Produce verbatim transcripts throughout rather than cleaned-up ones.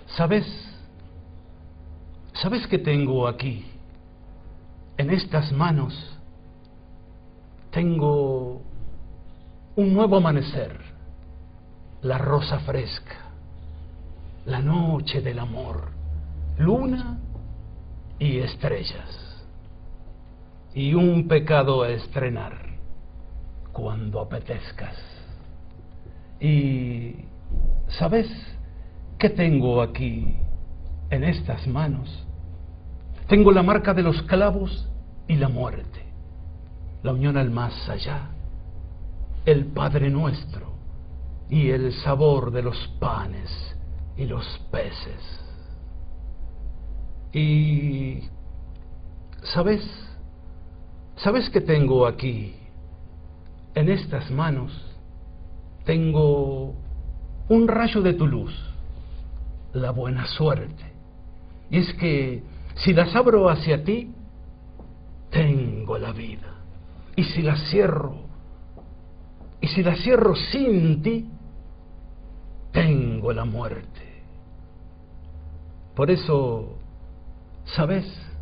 ¿Sabes? ¿Sabes qué tengo aquí? En estas manos tengo un nuevo amanecer, la rosa fresca, la noche del amor, luna y estrellas, y un pecado a estrenar cuando apetezcas. Y ¿sabes qué tengo aquí en estas manos? Tengo la marca de los clavos y la muerte, la unión al más allá, el Padre Nuestro y el sabor de los panes y los peces. Y ¿sabes? ¿Sabes qué tengo aquí en estas manos? Tengo un rayo de tu luz, la buena suerte. Y es que si las abro hacia ti, tengo la vida. Y si las cierro, y si las cierro sin ti, tengo la muerte. Por eso, ¿sabes?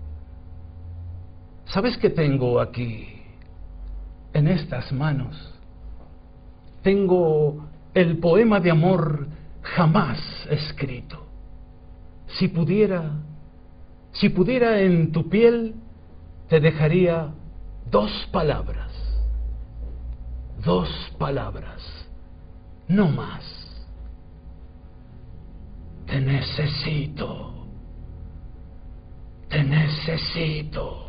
¿Sabes qué tengo aquí en estas manos? Tengo el poema de amor jamás escrito. Si pudiera, si pudiera en tu piel, te dejaría dos palabras, dos palabras, no más. Te necesito, te necesito.